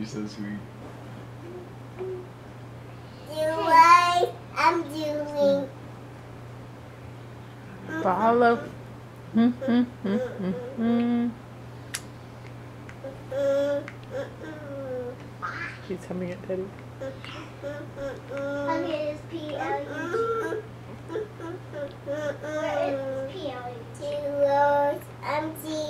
You're so sweet. Do what I'm doing. Follow. You tell me it, Daddy. Okay, it's P-L-U-G. Where is P-L-U-G? I'm G.